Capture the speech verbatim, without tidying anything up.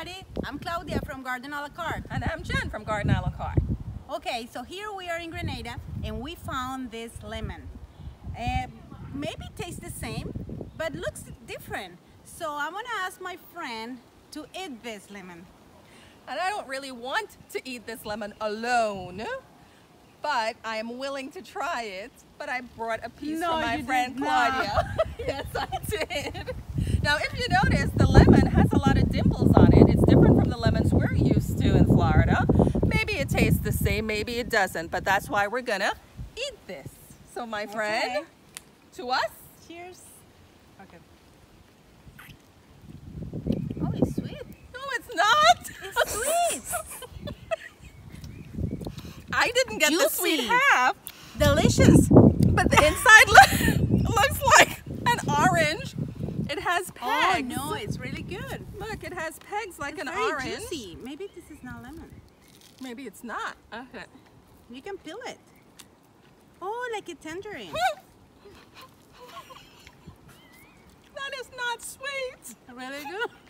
everybody. I'm Claudia from Garden a la Carte. And I'm Jen from Garden a la Carte. Okay, so here we are in Grenada and we found this lemon. Uh, maybe it tastes the same, but looks different. So I'm gonna ask my friend to eat this lemon. And I don't really want to eat this lemon alone, but I am willing to try it. But I brought a piece No, for my you friend did not. Claudia. Yes, I did. Now, if you notice, the lemon has a lot of dimples on it. It's different from the lemons we're used to in Florida. Maybe it tastes the same, maybe it doesn't, but that's why we're gonna eat this. So my friend, Okay. to us. Cheers. Okay. Oh, it's sweet. No, it's not. It's sweet. I didn't get the sweet Juicy. half, Delicious. but the inside lo- looks like an orange. It has Oh pegs. no, it's really good. Look, it has pegs like It's an very orange. juicy. Maybe this is not lemon. Maybe it's not. Okay. You can peel it. Oh, like a tangerine. That is not sweet. Really good.